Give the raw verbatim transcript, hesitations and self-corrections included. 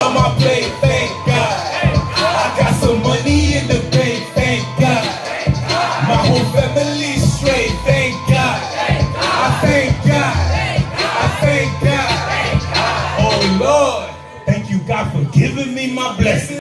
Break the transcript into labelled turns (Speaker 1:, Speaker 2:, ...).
Speaker 1: On my plate, thank God. I got some money in the bank, thank God. My whole family straight, thank God. I thank God. I thank God. Oh Lord, thank you God for giving me my blessings.